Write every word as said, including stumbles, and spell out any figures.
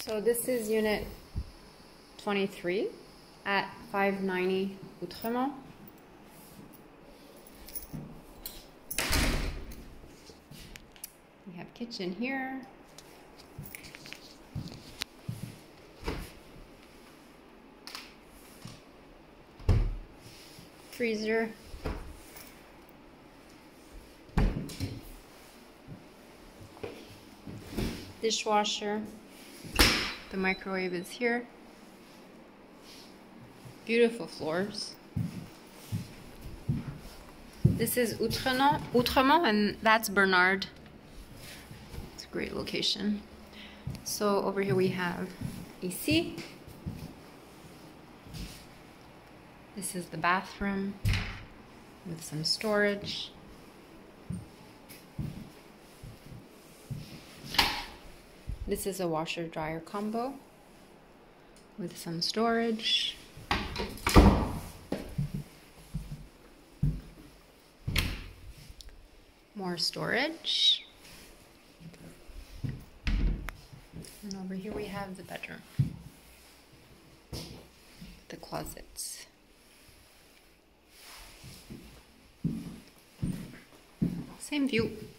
So this is unit twenty-three at five ninety Outremont. We have kitchen here. Freezer. Dishwasher. The microwave is here. Beautiful floors. This is Outremont, Outremont, and that's Bernard. It's a great location. So over here we have A C. This is the bathroom with some storage. This is a washer-dryer combo with some storage. More storage. And over here we have the bedroom. The closets. Same view.